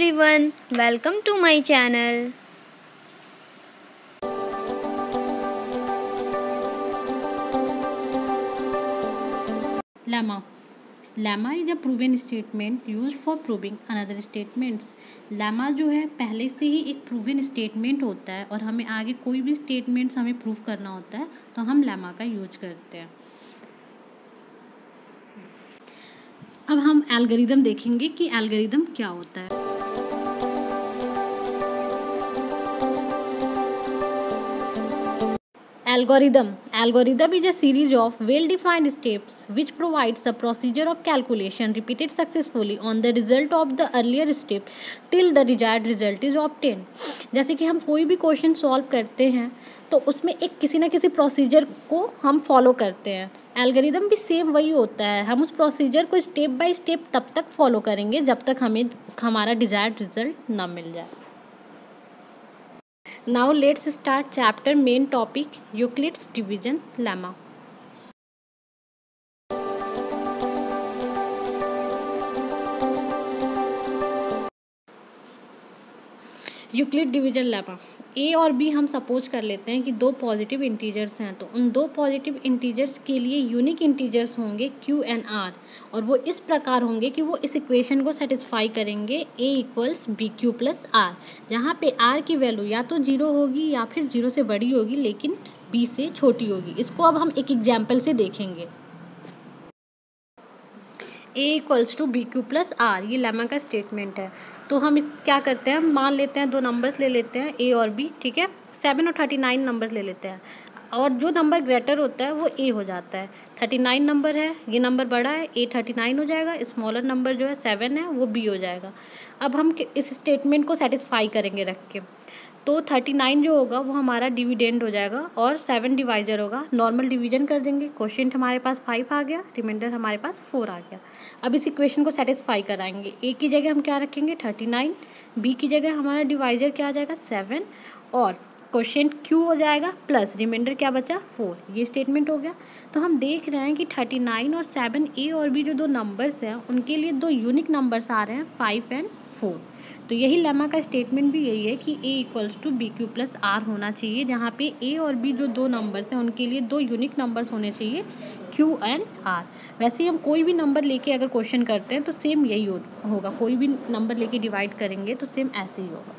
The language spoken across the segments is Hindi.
everyone, welcome to my channel. Lemma. Lemma is a proven statement used for proving another statements. Lemma जो है पहले से ही एक प्रूवन स्टेटमेंट होता है और हमें आगे कोई भी स्टेटमेंट्स हमें प्रूव करना होता है तो हम लेमा का यूज करते हैं। अब हम एल्गोरिदम देखेंगे कि एल्गोरिदम क्या होता है। Algorithm is a series of well-defined steps which provides a procedure of calculation repeated successfully on the result of the earlier step till the desired result is obtained। जैसे कि हम कोई भी क्वेश्चन सॉल्व करते हैं तो उसमें एक किसी न किसी प्रोसीजर को हम फॉलो करते हैं। एल्गोरिदम भी सेम वही होता है, हम उस प्रोसीजर को स्टेप बाय स्टेप तब तक फॉलो करेंगे जब तक हमें हमारा डिजायर्ड रिजल्ट ना मिल जाए। Now let's start chapter main topic Euclid's division lemma। Euclid division lemma. A और बी हम सपोज कर लेते हैं कि दो पॉजिटिव इंटीजर्स हैं, तो उन दो पॉजिटिव इंटीजर्स के लिए यूनिक इंटीजर्स होंगे क्यू एंड आर, और वो इस प्रकार होंगे कि वो इस इक्वेशन को सेटिस्फाई करेंगे A equals B Q plus R, जहाँ पे आर की वैल्यू या तो जीरो होगी या फिर जीरो से बड़ी होगी लेकिन बी से छोटी होगी। इसको अब हम एक एग्जाम्पल से देखेंगे। A equals to B Q plus R, ये लेमा का स्टेटमेंट है। तो हम इस क्या करते हैं, मान लेते हैं दो नंबर्स ले लेते हैं ए और बी, ठीक है। 7 और 39 नंबर्स ले लेते हैं और जो नंबर ग्रेटर होता है वो ए हो जाता है। 39 नंबर है, ये नंबर बड़ा है, ए 39 हो जाएगा। स्मॉलर नंबर जो है 7 है वो बी हो जाएगा। अब हम इस स्टेटमेंट को सेटिस्फाई करेंगे रख के, तो 39 जो होगा वो हमारा डिविडेंड हो जाएगा और 7 डिवाइजर होगा। नॉर्मल डिवीजन कर देंगे, क्वोशिएंट हमारे पास 5 आ गया, रिमाइंडर हमारे पास 4 आ गया। अब इस इक्वेशन को सेटिस्फाई कराएंगे। ए की जगह हम क्या रखेंगे 39, बी की जगह हमारा डिवाइजर क्या आ जाएगा 7 और क्वोशिएंट क्यू हो जाएगा प्लस रिमाइंडर क्या बचा 4। ये स्टेटमेंट हो गया। तो हम देख रहे हैं कि 39 और 7 ए और बी जो दो नंबर्स हैं उनके लिए दो यूनिक नंबर्स आ रहे हैं 5 एंड 4। तो यही लेमा का स्टेटमेंट भी यही है कि A equals to B Q plus R होना चाहिए, जहाँ पे ए और बी जो दो नंबर्स हैं उनके लिए दो यूनिक नंबर्स होने चाहिए क्यू एंड आर। वैसे ही हम कोई भी नंबर लेके अगर क्वेश्चन करते हैं तो सेम यही होगा, कोई भी नंबर लेके डिवाइड करेंगे तो सेम ऐसे ही होगा।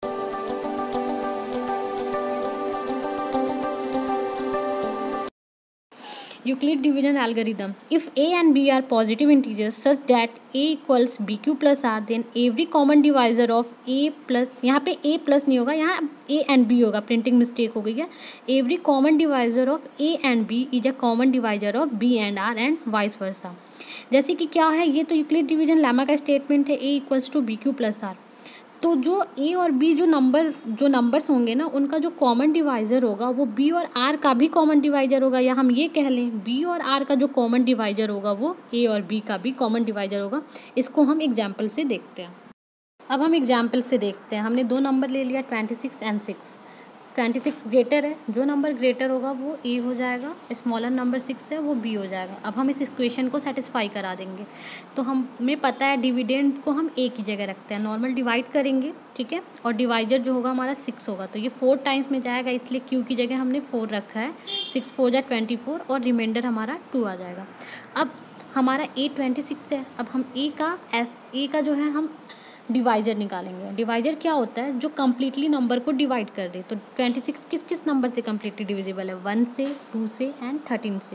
Euclid division algorithm. If a and b are positive integers such that a equals bq plus r, then every common divisor of a plus, यहाँ पे a plus नहीं होगा, यहाँ a and b होगा, प्रिंटिंग मिस्टेक हो गई है। Every common divisor of a and b is a common divisor of b and r and vice versa। जैसे कि क्या है, ये तो यूक्लिड डिवीजन लेमा का स्टेटमेंट है a equals to B Q plus R. तो जो ए और बी जो नंबर्स होंगे ना, उनका जो कॉमन डिवाइज़र होगा वो बी और आर का भी कॉमन डिवाइज़र होगा, या हम ये कह लें बी और आर का जो कॉमन डिवाइज़र होगा वो ए और बी का भी कॉमन डिवाइज़र होगा। इसको हम एग्जाम्पल से देखते हैं। अब हम एग्जाम्पल से देखते हैं। हमने दो नंबर ले लिया 26 एंड 6। 26 ग्रेटर है, जो नंबर ग्रेटर होगा वो ए हो जाएगा, स्मॉलर नंबर 6 है वो बी हो जाएगा। अब हम इस इक्वेशन को सेटिस्फाई करा देंगे। तो हमें पता है डिविडेंड को हम ए की जगह रखते हैं, नॉर्मल डिवाइड करेंगे, ठीक है, और डिवाइजर जो होगा हमारा 6 होगा, तो ये 4 टाइम्स में जाएगा, इसलिए क्यू की जगह हमने 4 रखा है। 6 4 जा 24 और रिमाइंडर हमारा 2 आ जाएगा। अब हमारा ए 26 है, अब हम ए का जो है हम डिवाइजर निकालेंगे। डिवाइजर क्या होता है, जो कम्प्लीटली नंबर को डिवाइड कर दे। तो 26 किस किस नंबर से कम्प्लीटली डिविजिबल है, 1 से, 2 से एंड 13 से।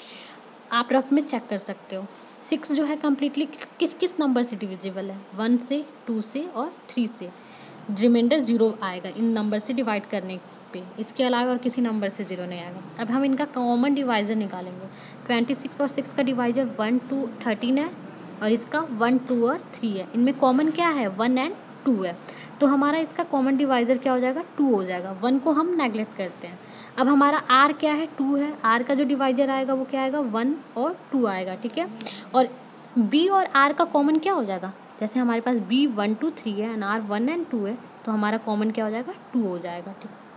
आप रफ में चेक कर सकते हो। 6 जो है कम्प्लीटली किस किस नंबर से डिविजिबल है, 1 से, 2 से और 3 से। रिमाइंडर 0 आएगा इन नंबर से डिवाइड करने पे, इसके अलावा और किसी नंबर से 0 नहीं आएगा। अब हम इनका कॉमन डिवाइजर निकालेंगे। 26 और 6 का डिवाइजर 1 2 13 है और इसका 1 2 और 3 है। इनमें कॉमन क्या है 1 एंड 2 है, तो हमारा इसका कॉमन डिवाइज़र क्या हो जाएगा 2 हो जाएगा। 1 को हम नेगलेक्ट करते हैं। अब हमारा आर क्या है 2 है, आर का जो डिवाइज़र आएगा वो क्या आएगा 1 और 2 आएगा, ठीक है। और बी और आर का कॉमन क्या हो जाएगा, जैसे हमारे पास बी 1 2 3 है एंड आर 1 एंड 2 है, तो हमारा कॉमन क्या हो जाएगा 2 हो जाएगा, ठीक।